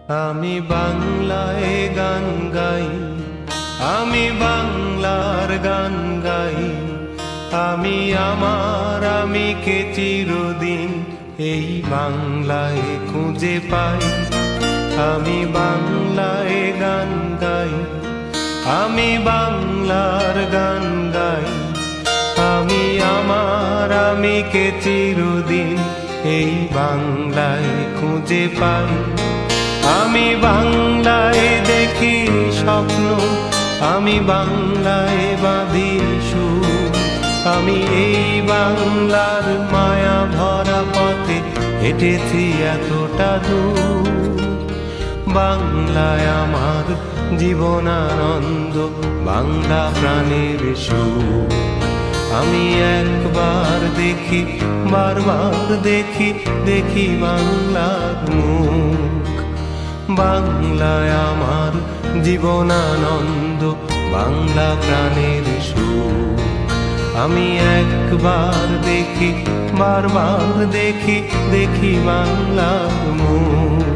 আমি বাংলায় গান গাই, আমি বাংলার গান গাই। আমি আমার আমিকে চিরদিন এই বাংলায় খুঁজে পাই। আমি বাংলায় গান গাই, আমি বাংলার গান গাই। আমি আমার আমিকে চিরদিন এই বাংলায় খুঁজে পাই। আমি বাংলায় দেখি স্বপ্ন, আমি বাংলায় বাঁধি সুর। আমি এই বাংলার মায়া ভরা পথে হেঁটেছি এতটা দূর। বাংলায় আমার জীবনানন্দ, বাংলা প্রাণের সুর। আমি একবার দেখি, বারবার দেখি, দেখি বাংলার মুখ। বাংলায় আমার জীবনানন্দ, বাংলা প্রাণের সুর। আমি একবার দেখি, বারবার দেখি, দেখি বাংলার মুখ।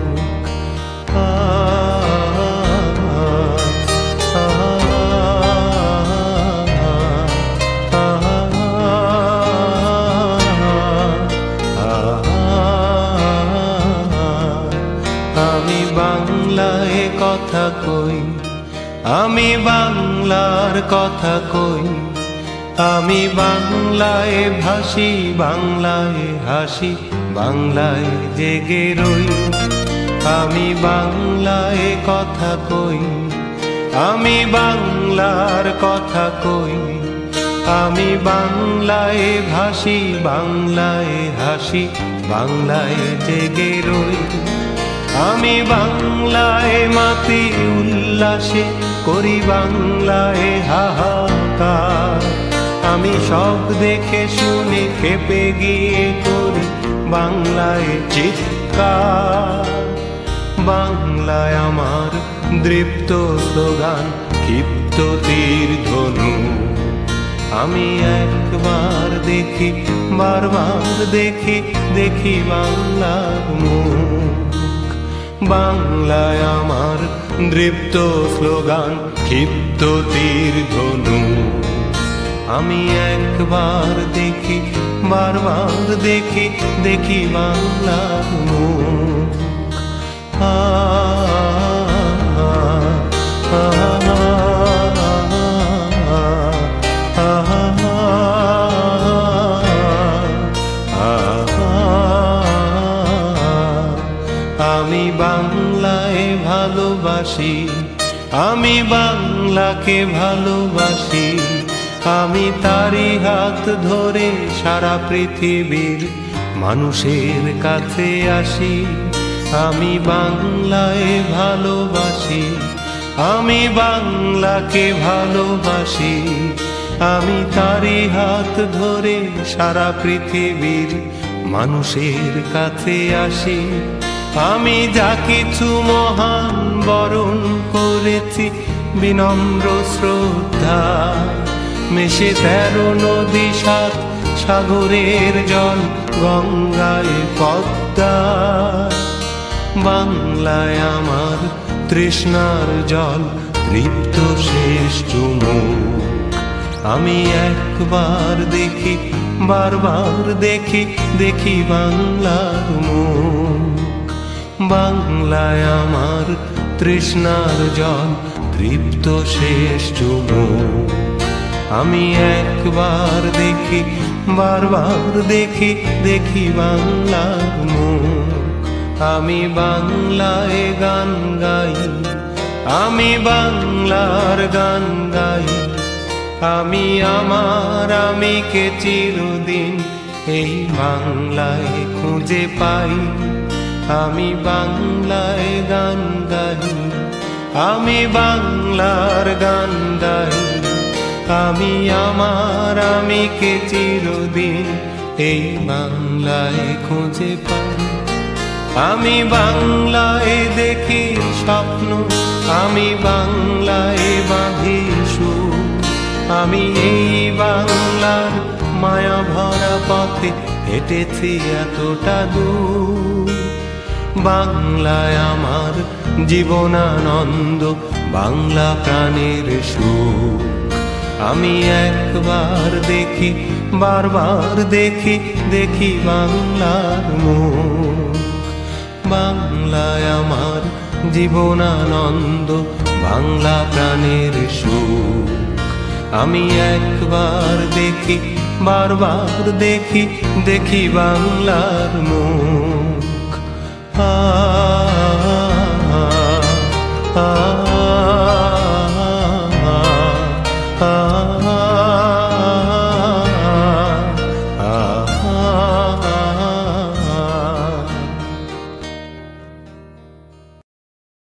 আমি বাংলায় কথা কই, আমি বাংলার কথা কই। আমি বাংলায় ভাসি, বাংলায় হাসি, বাংলায় জেগে রই। আমি বাংলায় কথা কই, আমি বাংলার কথা কই। আমি বাংলায় ভাসি, বাংলায় হাসি, বাংলায় জেগে রই। আমি বাংলায় মাতি উল্লাসে, করি বাংলায় হাহাকার। আমি সব দেখে শুনে খেপে গিয়ে করি বাংলায় চিৎকার। বাংলায় আমার দৃপ্ত স্লোগান, ক্ষিপ্ত তীর ধনু। আমি একবার দেখি, বারবার দেখি, দেখি বাংলার মুখ। বাংলায় আমার দৃপ্ত স্লোগান, ক্ষিপ্ত তীর ধনু। আমি একবার দেখি, বারবার দেখি, দেখি বাংলার মুখ। আমি বাংলায় ভালোবাসি, আমি বাংলাকে ভালোবাসি। আমি তারি হাত ধরে সারা পৃথিবীর মানুষের কাছে আসি। আমি বাংলায় ভালোবাসি, আমি বাংলাকে ভালোবাসি। আমি তারি হাত ধরে সারা পৃথিবীর মানুষের কাছে আসি। আমি যা কিছু মহান বরণ করেছি বিনম্র শ্রদ্ধা। মেশে 13 নদী 7 সাগরের জল, গঙ্গায় পদ্মা। বাংলায় আমার তৃষ্ণার জল, তৃপ্ত শেষ চুমুক। আমি একবার দেখি, বারবার দেখি, দেখি বাংলার মুখ। বাংলায় আমার তৃষ্ণার জল, তৃপ্ত শেষ চুমুক। আমি একবার দেখি, বারবার দেখি, দেখি বাংলার মুখ। আমি বাংলায় গান গাই, আমি বাংলার গান গাই। আমি আমার আমিকে চিরদিন এই বাংলায় খুঁজে পাই। আমি বাংলায় গান গাই, আমি বাংলার গান গাই। আমি আমার আমিকে চিরদিন এই বাংলায় খুঁজে পাই। আমি বাংলায় দেখি স্বপ্ন, আমি বাংলায় বাঁধি সুর। আমি এই বাংলার মায়া ভরা পথে হেঁটেছি এতটা দূর। বাংলায় আমার জীবনানন্দ বাংলা প্রাণের সুখ। আমি একবার দেখি, বারবার দেখি, দেখি বাংলার মুখ। বাংলায় আমার জীবনানন্দ বাংলা প্রাণের সুখ। আমি একবার দেখি, বারবার দেখি, দেখি বাংলার মুখ। আ